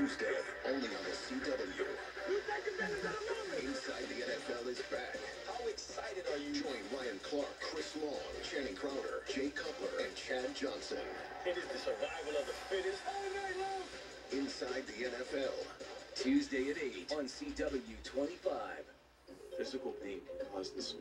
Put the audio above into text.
Tuesday, only on the CW. Inside the NFL is back. How excited are you? Join Ryan Clark, Chris Long, Channing Crowder, Jay Cutler, and Chad Johnson. It is the survival of the fittest all night long. Inside the NFL. Tuesday at 8 on CW 25. Physical pain can cause the